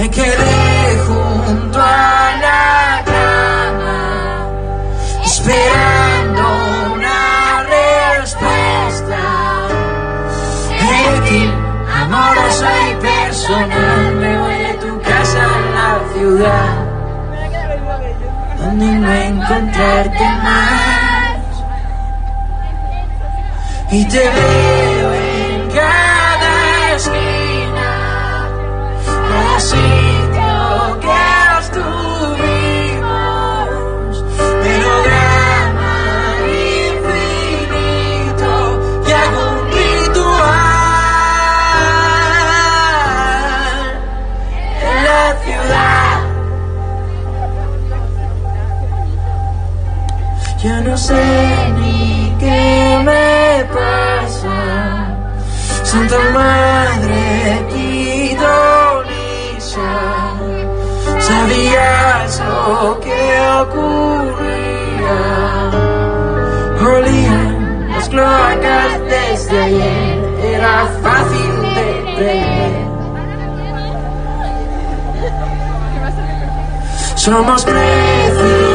Me quedé junto a la cama, esperando una respuesta de ti, amorosa y personal. Me voy de tu casa en la ciudad, donde no encontrarte más, y te veo en cada esquina, cada sitio que estuvimos, melograma infinito y algún ritual en la ciudad. Ya no sé ni qué me pasa, Santa Madre pitonisa. Sabías lo que ocurría, olían las cloacas desde ayer, era fácil de prever. Somos precisos